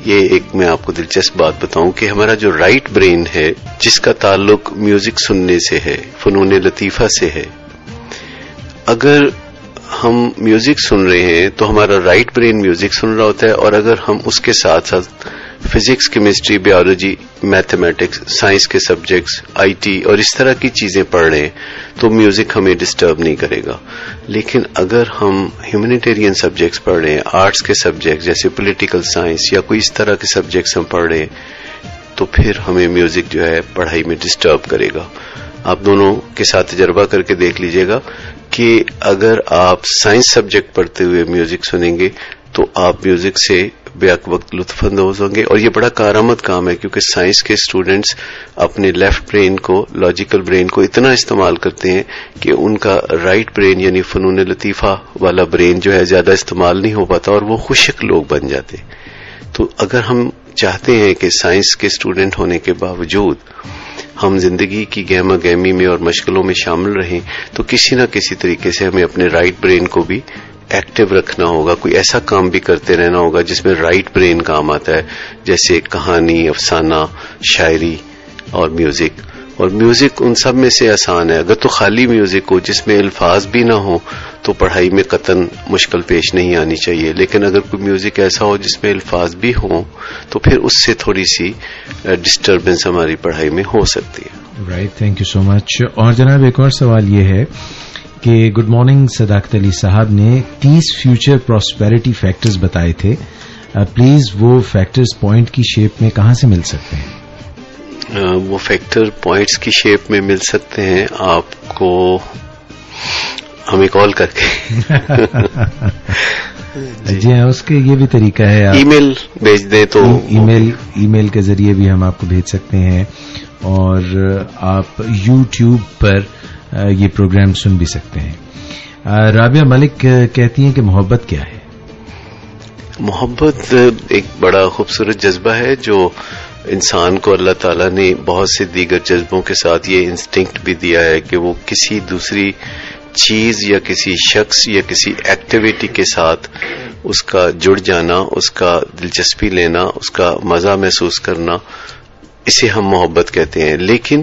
یہ ایک میں آپ کو دلچسپ بات بتاؤں کہ ہمارا جو رائٹ برین ہے جس کا تعلق میوزک سننے سے ہے، فنون لطیفہ سے ہے، اگر ہم میوزک سن رہے ہیں تو ہمارا رائٹ برین میوزک سن رہا ہوتا ہے، اور اگر ہم اس کے ساتھ ساتھ physics, chemistry, biology, mathematics, science کے سبجیکٹس، آئی ٹی اور اس طرح کی چیزیں پڑھ رہے ہیں تو میوزک ہمیں ڈسٹرب نہیں کرے گا. لیکن اگر ہم ہیومینیٹیرین سبجیکٹس پڑھ رہے ہیں، آرٹس کے سبجیکٹس جیسے پولیٹیکل سائنس یا کوئی اس طرح کے سبجیکٹس ہم پڑھ رہے ہیں تو پھر ہمیں میوزک جو ہے پڑھائی میں ڈسٹرب کرے گا. آپ دونوں کے ساتھ تجربہ کر کے دیکھ لیجئے گا کہ اگر آپ سائنس سبجیکٹ پڑھتے ہوئے میوزک سنیں گے تو آپ میوزک سے بیک وقت لطف اندوز ہوں گے. اور یہ بڑا کارآمد کام ہے کیونکہ سائنس کے اسٹوڈینٹس اپنے لیفٹ برین کو، لاجیکل برین کو اتنا استعمال کرتے ہیں کہ ان کا رائٹ برین یعنی فنون لطیفہ والا برین جو ہے زیادہ استعمال نہیں ہو پاتا اور وہ خشک لوگ بن جاتے. تو اگر ہم چاہتے ہیں کہ سائنس کے اسٹوڈینٹ ہونے کے باوجود ہم زندگی کی گہما گہمی میں اور مشغلوں میں شامل رہیں تو کسی نہ کسی طریقے سے ہمیں اپنے رائٹ برین کو بھی ایکٹیو رکھنا ہوگا. کوئی ایسا کام بھی کرتے رہنا ہوگا جس میں رائٹ برین کام آتا ہے، جیسے کہانی، افسانہ، شاعری اور میوزک. اور میوزک ان سب میں سے آسان ہے. اگر تو خالی میوزک ہو جس میں الفاظ بھی نہ ہو تو پڑھائی میں قطعاً مشکل پیش نہیں آنی چاہیے. لیکن اگر کوئی میوزک ایسا ہو جس میں الفاظ بھی ہوں تو پھر اس سے تھوڑی سی ڈسٹربنس ہماری پڑھائی میں ہو سکتی ہے. Right, thank you so much. اور جناب ایک اور سوال یہ ہے کہ گڈ مارننگ صداقت علی صاحب نے 30 فیوچر پراسپیرٹی فیکٹرز بتائے تھے. پلیز وہ فیکٹرز پوائنٹ کی شیپ میں کہاں سے مل سکتے ہیں؟ وہ فیکٹر پوائنٹس کی شیپ میں مل سکتے ہیں آپ کو ہمیں کال کر کے. جی ہاں، اس کے یہ بھی طریقہ ہے، ای میل بھیج دیں تو ای میل کے ذریعے بھی ہم آپ کو بھیج سکتے ہیں، اور آپ یوٹیوب پر یہ پروگرام سن بھی سکتے ہیں. رابعہ ملک کہتی ہیں کہ محبت کیا ہے؟ محبت ایک بڑا خوبصورت جذبہ ہے جو انسان کو اللہ تعالیٰ نے بہت سے دیگر جذبوں کے ساتھ یہ انسٹنکٹ بھی دیا ہے کہ وہ کسی دوسری چیز یا کسی شخص یا کسی ایکٹیویٹی کے ساتھ اس کا جڑ جانا، اس کا دلچسپی لینا، اس کا مزہ محسوس کرنا، اسے ہم محبت کہتے ہیں. لیکن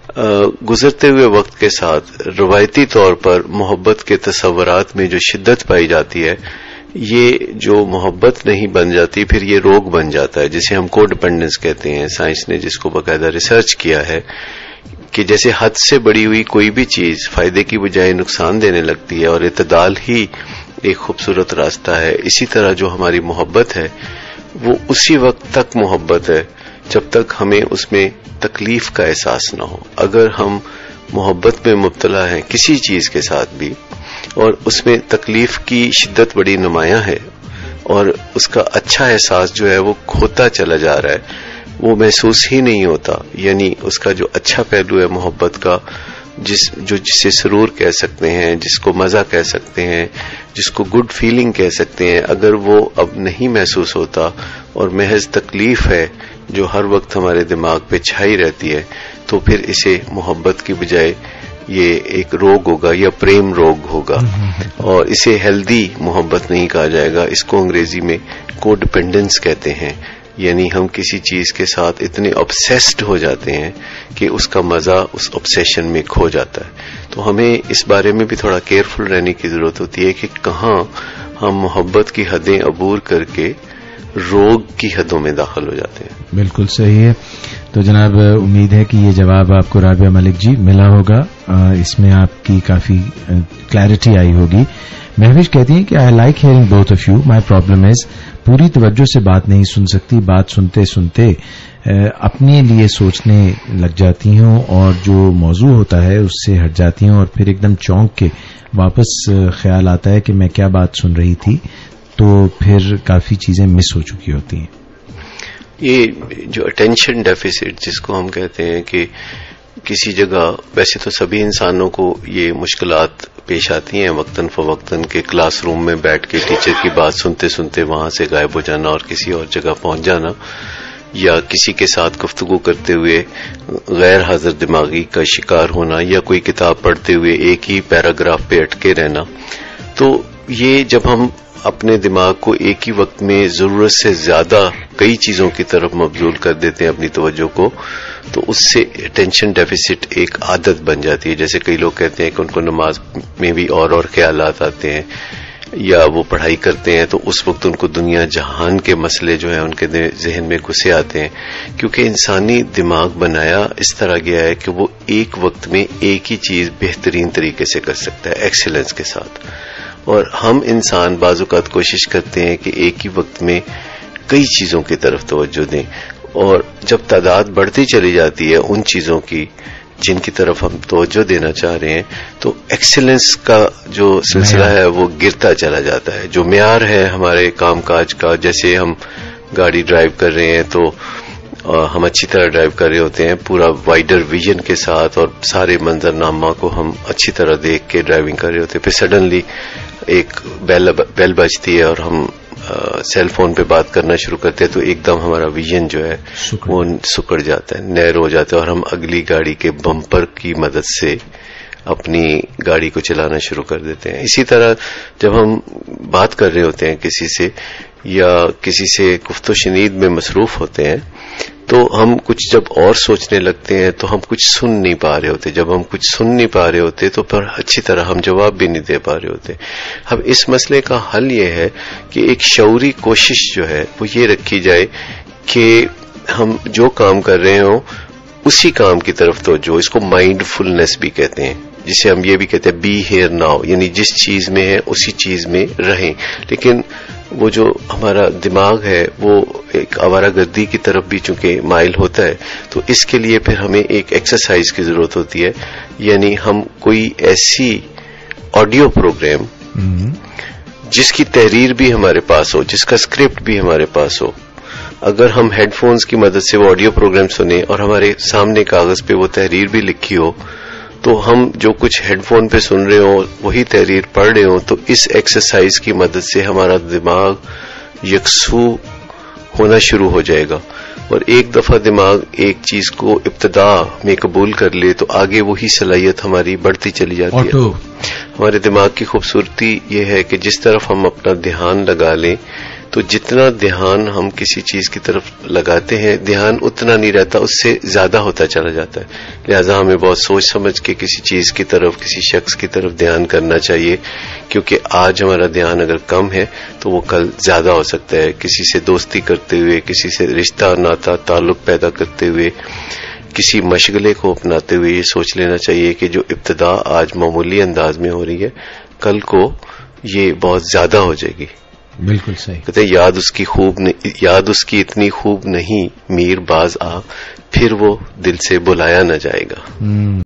گزرتے ہوئے وقت کے ساتھ روایتی طور پر محبت کے تصورات میں جو شدت پائی جاتی ہے، یہ جو محبت نہیں بن جاتی پھر یہ روگ بن جاتا ہے جسے ہم کو ڈیپینڈنس کہتے ہیں. سائنس نے جس کو باقاعدہ ریسرچ کیا ہے کہ جیسے حد سے بڑی ہوئی کوئی بھی چیز فائدے کی بجائے نقصان دینے لگتی ہے اور اعتدال ہی ایک خوبصورت راستہ ہے، اسی طرح جو ہماری محبت ہے وہ اسی وقت تک محبت ہے جب تک ہمیں اس میں تکلیف کا احساس نہ ہو. اگر ہم محبت میں مبتلا ہیں کسی چیز کے ساتھ بھی اور اس میں تکلیف کی شدت بڑی نمایاں ہے اور اس کا اچھا احساس جو ہے وہ کھوتا چلا جا رہا ہے، وہ محسوس ہی نہیں ہوتا، یعنی اس کا جو اچھا پہلو ہے محبت کا، جسے سرور کہہ سکتے ہیں، جس کو مزہ کہہ سکتے ہیں، جس کو گڈ فیلنگ کہہ سکتے ہیں، اگر وہ اب نہیں محسوس ہوتا اور محض تکلیف ہے جو ہر وقت ہمارے دماغ پہ چھائی رہتی ہے تو پھر اسے محبت کی بجائے یہ ایک روگ ہوگا یا پریم روگ ہوگا، اور اسے ہیلدی محبت نہیں کہا جائے گا. اس کو انگریزی میں کو ڈیپینڈنس کہتے ہیں، یعنی ہم کسی چیز کے ساتھ اتنے obsessed ہو جاتے ہیں کہ اس کا مزہ اس obsession میں کھو جاتا ہے. تو ہمیں اس بارے میں بھی تھوڑا کیئرفل رہنے کی ضرورت ہوتی ہے کہ کہاں ہم محبت کی حدیں عبور کر کے روگ کی حدوں میں داخل ہو جاتے ہیں. بالکل صحیح ہے. تو جناب امید ہے کہ یہ جواب آپ کو رابعہ ملک جی ملا ہوگا، اس میں آپ کی کافی کلیئرٹی آئی ہوگی. مہوش کہتی ہیں کہ I like hearing both of you, my problem is پوری توجہ سے بات نہیں سن سکتی، بات سنتے سنتے اپنے لیے سوچنے لگ جاتی ہوں اور جو موضوع ہوتا ہے اس سے ہٹ جاتی ہوں اور پھر ایک دم چونک کے واپس خیال آتا ہے کہ میں کیا بات سن رہی تھی، تو پھر کافی چیزیں مس ہو چکی ہوتی ہیں. یہ جو اٹینشن ڈیفیسٹ جس کو ہم کہتے ہیں کہ کسی جگہ، ویسے تو سبھی انسانوں کو یہ مشکلات پیش آتی ہیں وقتاً فوقتاً کہ کلاس روم میں بیٹھ کے ٹیچر کی بات سنتے سنتے وہاں سے غائب ہو جانا اور کسی اور جگہ پہنچ جانا، یا کسی کے ساتھ گفتگو کرتے ہوئے غیر حاضر دماغی کا شکار ہونا، یا کوئی کتاب پڑھتے ہوئے ایک ہی پیراگراف پہ اٹکے رہنا. تو یہ جب ہم اپنے دماغ کو ایک ہی وقت میں ضرورت سے زیادہ کئی چیزوں کی طرف مبذول کر دیتے ہیں اپنی توجہ کو، تو اس سے اٹینشن ڈیفیسٹ ایک عادت بن جاتی ہے. جیسے کئی لوگ کہتے ہیں کہ ان کو نماز میں بھی اور خیالات آتے ہیں، یا وہ پڑھائی کرتے ہیں تو اس وقت ان کو دنیا جہان کے مسئلے جو ہیں ان کے ذہن میں گھسے آتے ہیں، کیونکہ انسانی دماغ بنایا اس طرح گیا ہے کہ وہ ایک وقت میں ایک ہی چیز بہترین طریقے سے کر سکتا ہے، ایکسیلنس کے ساتھ. اور ہم انسان بعض اوقات کوشش کرتے ہیں کہ ایک ہی وقت میں کئی چیزوں کی طرف توجہ دیں، اور جب تعداد بڑھتی چلی جاتی ہے ان چیزوں کی جن کی طرف ہم توجہ دینا چاہ رہے ہیں، تو ایکسیلنس کا جو سلسلہ ہے وہ گرتا چلا جاتا ہے. جو معیار ہے ہمارے کام کاج کا، جیسے ہم گاڑی ڈرائیو کر رہے ہیں تو ہم اچھی طرح ڈرائیو کر رہے ہوتے ہیں پورا وائڈر ویژن کے ساتھ، اور سارے منظرنامہ کو ہم اچھی طرح دیکھ کے ڈرائیونگ کر رہے ہوتے ہیں. پھر سڈنلی ایک بیل بجتی ہے اور ہم سیل فون پہ بات کرنا شروع کرتے ہیں، تو ایک دم ہمارا ویژن جو ہے وہ سکڑ جاتا ہے، نیر ہو جاتا ہے، اور ہم اگلی گاڑی کے بمپر کی مدد سے اپنی گاڑی کو چلانا شروع کر دیتے ہیں. اسی طرح جب ہم بات کر رہے ہوتے ہیں کسی سے یا کسی سے گفت و شنید میں مصروف ہوتے ہیں، تو ہم کچھ جب اور سوچنے لگتے ہیں تو ہم کچھ سن نہیں پا رہے ہوتے. جب ہم کچھ سن نہیں پا رہے ہوتے تو پھر اچھی طرح ہم جواب بھی نہیں دے پا رہے ہوتے. اب اس مسئلے کا حل یہ ہے کہ ایک شعوری کوشش جو ہے وہ یہ رکھی جائے کہ ہم جو کام کر رہے ہوں اسی کام کی طرف توجہ، اس کو مائنڈ فلنس بھی کہتے ہیں، جسے ہم یہ بھی کہتے ہیں بی ہیئر ناؤ، یعنی جس چیز میں ہے اسی چیز میں رہیں. لیکن وہ جو ہمارا دماغ ہے وہ ایک آوارہ گردی کی طرف بھی چونکہ مائل ہوتا ہے، تو اس کے لیے پھر ہمیں ایک ایکسرسائز کی ضرورت ہوتی ہے. یعنی ہم کوئی ایسی آڈیو پروگرام جس کی تحریر بھی ہمارے پاس ہو، جس کا اسکرپٹ بھی ہمارے پاس ہو، اگر ہم ہیڈ فونز کی مدد سے وہ آڈیو پروگرام سنیں اور ہمارے سامنے کاغذ پہ وہ تحریر بھی لکھی ہو، تو ہم جو کچھ ہیڈ فون پہ سن رہے ہوں وہی تحریر پڑھ رہے ہوں، تو اس ایکسرسائز کی مدد سے ہمارا دماغ یکسو ہونا شروع ہو جائے گا. اور ایک دفعہ دماغ ایک چیز کو ابتدا میں قبول کر لے تو آگے وہی صلاحیت ہماری بڑھتی چلی جاتی ہے. ہمارے دماغ کی خوبصورتی یہ ہے کہ جس طرف ہم اپنا دھیان لگا لیں تو جتنا دھیان ہم کسی چیز کی طرف لگاتے ہیں دھیان اتنا نہیں رہتا، اس سے زیادہ ہوتا چلا جاتا ہے. لہذا ہمیں بہت سوچ سمجھ کے کسی چیز کی طرف، کسی شخص کی طرف دھیان کرنا چاہیے، کیونکہ آج ہمارا دھیان اگر کم ہے تو وہ کل زیادہ ہو سکتا ہے. کسی سے دوستی کرتے ہوئے، کسی سے رشتہ ناتا تعلق پیدا کرتے ہوئے، کسی مشغلے کو اپناتے ہوئے یہ سوچ لینا چاہیے کہ جو ابتدا آج معمولی انداز میں ہو رہی ہے کل کو یہ بہت زیادہ ہو جائے گی. بالکل صحیح. کہتے ہیں یاد اس کی اتنی خوب نہیں، میر باز آ پھر وہ دل سے بلایا نہ جائے گا.